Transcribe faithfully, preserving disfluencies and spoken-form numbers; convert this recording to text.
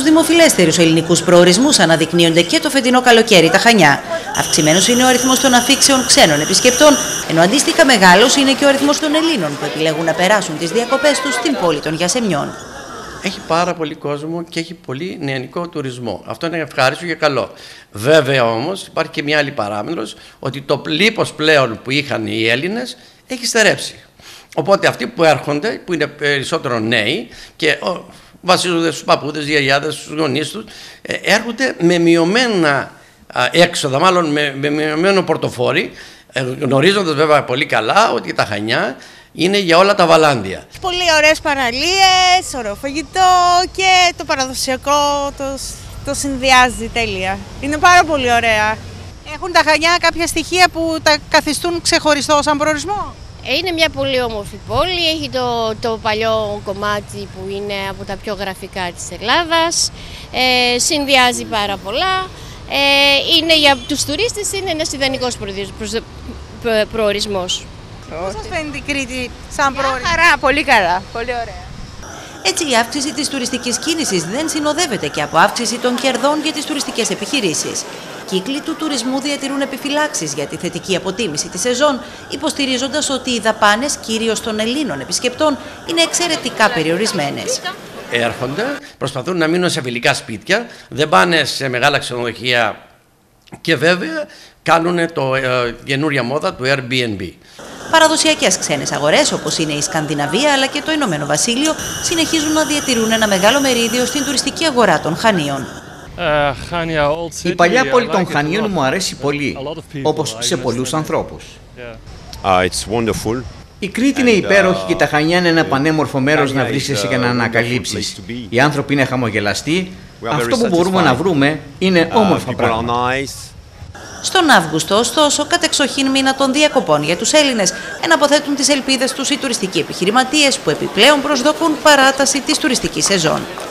Δημοφιλέστερους ελληνικούς προορισμούς αναδεικνύονται και το φετινό καλοκαίρι τα Χανιά. Αυξημένος είναι ο αριθμός των αφήξεων ξένων επισκεπτών, ενώ αντίστοιχα μεγάλος είναι και ο αριθμός των Ελλήνων που επιλέγουν να περάσουν τις διακοπές τους στην πόλη των Γιασεμιών. Έχει πάρα πολύ κόσμο και έχει πολύ νεανικό τουρισμό. Αυτό είναι ευχάριστο και καλό. Βέβαια όμως υπάρχει και μια άλλη παράμετρος, ότι το πλήθος πλέον που είχαν οι Έλληνες έχει στερέψει. Οπότε αυτοί που έρχονται, που είναι περισσότερο νέοι και βασίζονται στους παππούδες, γιαγιάδες, στους γονείς τους, έρχονται με μειωμένα έξοδα, μάλλον με, με μειωμένο πορτοφόλι, γνωρίζοντας βέβαια πολύ καλά ότι τα Χανιά είναι για όλα τα βαλάντια. Πολύ ωραίες παραλίες, ωραίο φαγητό και το παραδοσιακό το, το συνδυάζει τέλεια. Είναι πάρα πολύ ωραία. Έχουν τα Χανιά κάποια στοιχεία που τα καθιστούν ξεχωριστό σαν προορισμό? Είναι μια πολύ όμορφη πόλη, έχει το, το παλιό κομμάτι που είναι από τα πιο γραφικά της Ελλάδας, ε, συνδυάζει πάρα πολλά, ε, είναι για τους τουρίστες είναι ένας ιδανικός προορισμός. Πώς σας φαίνεται η Κρήτη σαν προορισμό? Χαρά, πολύ καλά, πολύ ωραία. Έτσι, η αύξηση της τουριστικής κίνησης δεν συνοδεύεται και από αύξηση των κερδών για τις τουριστικές επιχειρήσεις. Κύκλοι του τουρισμού διατηρούν επιφυλάξεις για τη θετική αποτίμηση της σεζόν, υποστηρίζοντας ότι οι δαπάνες κυρίως των Ελλήνων επισκεπτών είναι εξαιρετικά περιορισμένες. Έρχονται, προσπαθούν να μείνουν σε φιλικά σπίτια, δεν πάνε σε μεγάλα ξενοδοχεία και βέβαια κάνουν το ε, καινούρια μόδα του Airbnb. Παραδοσιακές ξένες αγορές όπως είναι η Σκανδιναβία αλλά και το Ηνωμένο Βασίλειο συνεχίζουν να διατηρούν ένα μεγάλο μερίδιο στην τουριστική αγορά των Χανίων. Η παλιά πόλη των Χανίων μου αρέσει πολύ, όπως σε πολλούς ανθρώπους. Η Κρήτη είναι υπέροχη και τα Χανιά είναι ένα πανέμορφο μέρος να βρίσκεσαι και να ανακαλύψεις. Οι άνθρωποι είναι χαμογελαστοί, αυτό που μπορούμε να βρούμε είναι όμορφα πράγματα. Στον Αύγουστο, ωστόσο, κατεξοχήν μήνα των διακοπών για τους Έλληνες, εναποθέτουν τις ελπίδες τους οι τουριστικοί επιχειρηματίες που επιπλέον προσδοκούν παράταση της τουριστικής σεζόν.